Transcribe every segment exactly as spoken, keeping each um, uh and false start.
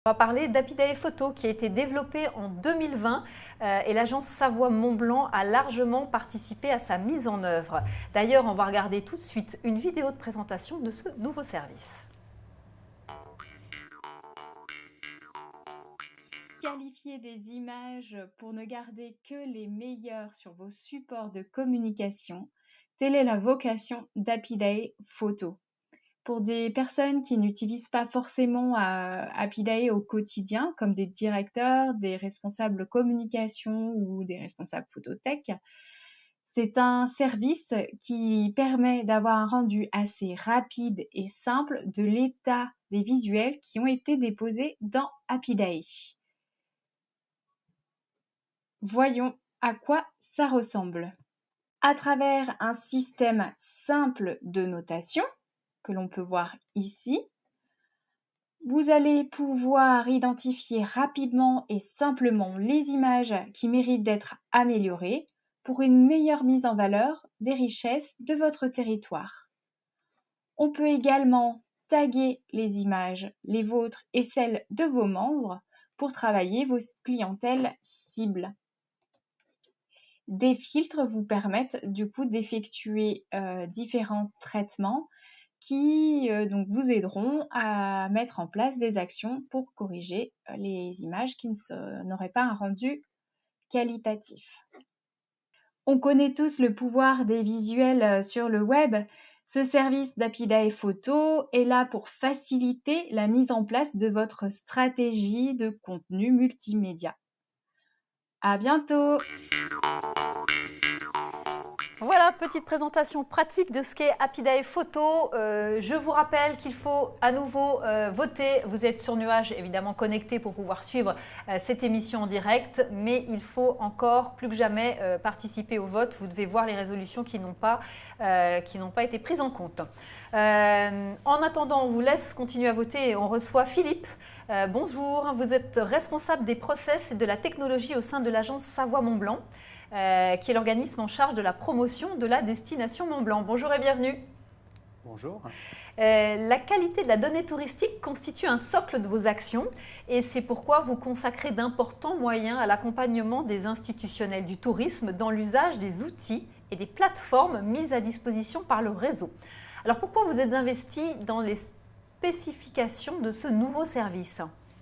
On va parler d'Apidae Photo qui a été développé en deux mille vingt euh, et l'agence Savoie-Mont-Blanc a largement participé à sa mise en œuvre. D'ailleurs, on va regarder tout de suite une vidéo de présentation de ce nouveau service. Qualifier des images pour ne garder que les meilleures sur vos supports de communication, telle est la vocation d'Apidae Photo. Pour des personnes qui n'utilisent pas forcément euh, Apidae au quotidien, comme des directeurs, des responsables communication ou des responsables photothèque, c'est un service qui permet d'avoir un rendu assez rapide et simple de l'état des visuels qui ont été déposés dans Apidae. Voyons à quoi ça ressemble. À travers un système simple de notation, que l'on peut voir ici, vous allez pouvoir identifier rapidement et simplement les images qui méritent d'être améliorées pour une meilleure mise en valeur des richesses de votre territoire. On peut également taguer les images, les vôtres et celles de vos membres, pour travailler vos clientèles cibles. Des filtres vous permettent du coup d'effectuer euh, différents traitements qui euh, donc vous aideront à mettre en place des actions pour corriger euh, les images qui n'auraient pas un rendu qualitatif. On connaît tous le pouvoir des visuels sur le web. Ce service d'Apidae Photo est là pour faciliter la mise en place de votre stratégie de contenu multimédia. À bientôt! Voilà, petite présentation pratique de ce qu'est Apidae Photo. Euh, je vous rappelle qu'il faut à nouveau euh, voter. Vous êtes sur Nuage, évidemment connecté pour pouvoir suivre euh, cette émission en direct, mais il faut encore plus que jamais euh, participer au vote. Vous devez voir les résolutions qui n'ont pas, euh, qui n'ont pas été prises en compte. Euh, en attendant, on vous laisse continuer à voter et on reçoit Philippe. Euh, bonjour, vous êtes responsable des process et de la technologie au sein de l'agence Savoie-Mont-Blanc. Euh, qui est l'organisme en charge de la promotion de la destination Mont-Blanc. Bonjour et bienvenue. Bonjour. Euh, la qualité de la donnée touristique constitue un socle de vos actions et c'est pourquoi vous consacrez d'importants moyens à l'accompagnement des institutionnels du tourisme dans l'usage des outils et des plateformes mises à disposition par le réseau. Alors pourquoi vous êtes investi dans les spécifications de ce nouveau service ?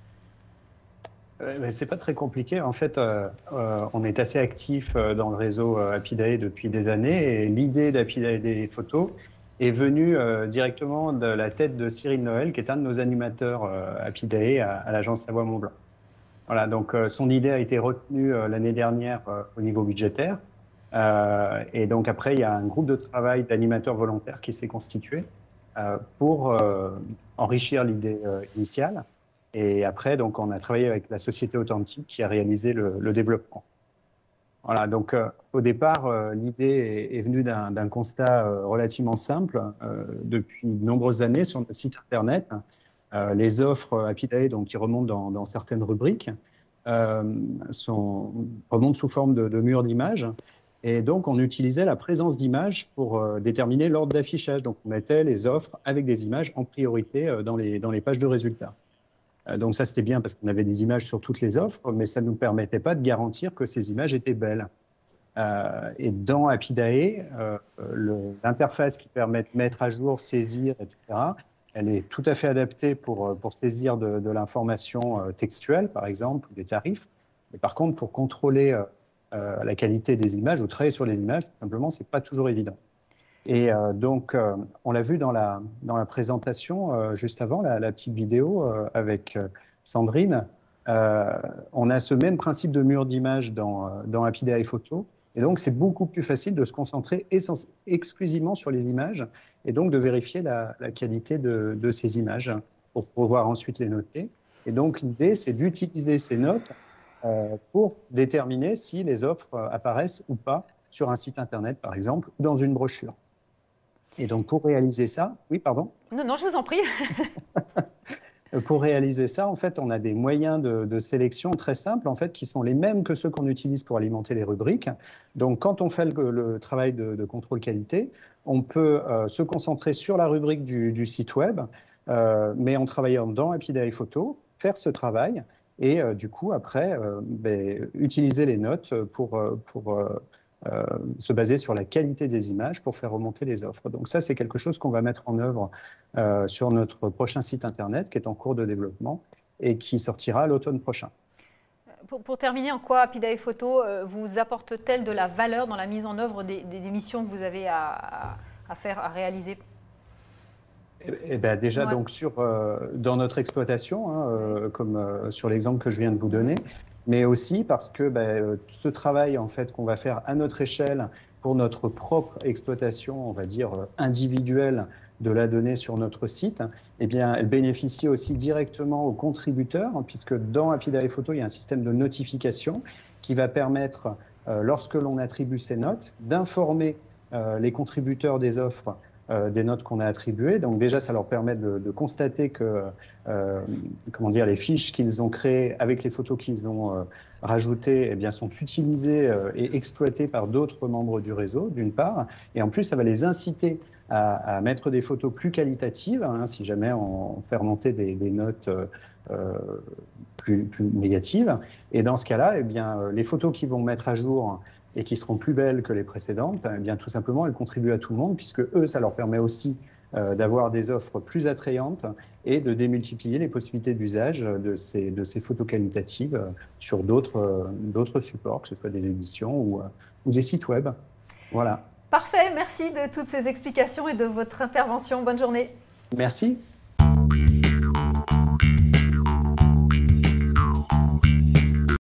Euh, c'est pas très compliqué. En fait, euh, euh, on est assez actif dans le réseau euh, Apidae depuis des années et l'idée d'Apidae Photo est venue euh, directement de la tête de Cyril Noël, qui est un de nos animateurs euh, Apidae à, à l'agence Savoie-Mont-Blanc. Voilà, donc euh, son idée a été retenue euh, l'année dernière euh, au niveau budgétaire. Euh, et donc après, il y a un groupe de travail d'animateurs volontaires qui s'est constitué euh, pour euh, enrichir l'idée euh, initiale. Et après, donc, on a travaillé avec la société Authentique qui a réalisé le, le développement. Voilà, donc euh, au départ, euh, l'idée est, est venue d'un constat euh, relativement simple. Euh, depuis de nombreuses années, sur notre site internet, euh, les offres Apidae, donc qui remontent dans, dans certaines rubriques, euh, sont, remontent sous forme de, de murs d'images. Et donc, on utilisait la présence d'images pour euh, déterminer l'ordre d'affichage. Donc, on mettait les offres avec des images en priorité euh, dans, les, dans les pages de résultats. Donc ça, c'était bien parce qu'on avait des images sur toutes les offres, mais ça ne nous permettait pas de garantir que ces images étaient belles. Euh, et dans Apidae, euh, l'interface qui permet de mettre à jour, saisir, et cetera, elle est tout à fait adaptée pour, pour saisir de, de l'information textuelle, par exemple, ou des tarifs. Mais par contre, pour contrôler euh, la qualité des images ou travailler sur les images, tout simplement, ce n'est pas toujours évident. Et euh, donc, euh, on l'a vu dans la, dans la présentation, euh, juste avant, la, la petite vidéo euh, avec euh, Sandrine, euh, on a ce même principe de mur d'image dans, euh, dans Apidae Photo. Et donc, c'est beaucoup plus facile de se concentrer exclusivement sur les images et donc de vérifier la, la qualité de, de ces images pour pouvoir ensuite les noter. Et donc, l'idée, c'est d'utiliser ces notes euh, pour déterminer si les offres apparaissent ou pas sur un site Internet, par exemple, ou dans une brochure. Et donc, pour réaliser ça, oui, pardon. Non, non, je vous en prie. Pour réaliser ça, en fait, on a des moyens de, de sélection très simples, en fait, qui sont les mêmes que ceux qu'on utilise pour alimenter les rubriques. Donc, quand on fait le, le travail de, de contrôle qualité, on peut euh, se concentrer sur la rubrique du, du site web, euh, mais en travaillant dans Apidae Photo. faire ce travail et euh, du coup, après, euh, ben, utiliser les notes pour, pour euh, euh, se baser sur la qualité des images pour faire remonter les offres. Donc ça, c'est quelque chose qu'on va mettre en œuvre euh, sur notre prochain site Internet qui est en cours de développement et qui sortira l'automne prochain. Pour, pour terminer, en quoi Apidae Photo euh, vous apporte-t-elle de la valeur dans la mise en œuvre des, des missions que vous avez à, à, à faire, à réaliser? Eh, eh ben déjà, ouais. donc sur, euh, dans notre exploitation, hein, euh, comme euh, sur l'exemple que je viens de vous donner, mais aussi parce que ben, ce travail en fait, qu'on va faire à notre échelle pour notre propre exploitation, on va dire individuelle, de la donnée sur notre site, eh bien, elle bénéficie aussi directement aux contributeurs, puisque dans Apidae Photo, il y a un système de notification qui va permettre, euh, lorsque l'on attribue ces notes, d'informer euh, les contributeurs des offres Euh, des notes qu'on a attribuées. Donc déjà, ça leur permet de, de constater que euh, comment dire, les fiches qu'ils ont créées avec les photos qu'ils ont euh, rajoutées eh bien, sont utilisées euh, et exploitées par d'autres membres du réseau, d'une part. Et en plus, ça va les inciter à, à mettre des photos plus qualitatives, hein, si jamais on, on fait remonter des, des notes euh, plus, plus négatives. Et dans ce cas-là, eh bien, les photos qu'ils vont mettre à jour et qui seront plus belles que les précédentes, eh bien, tout simplement, elles contribuent à tout le monde, puisque eux, ça leur permet aussi euh, d'avoir des offres plus attrayantes et de démultiplier les possibilités d'usage de ces, de ces photos qualitatives euh, sur d'autres euh, d'autres supports, que ce soit des éditions ou, euh, ou des sites web. Voilà. Parfait, merci de toutes ces explications et de votre intervention. Bonne journée. Merci.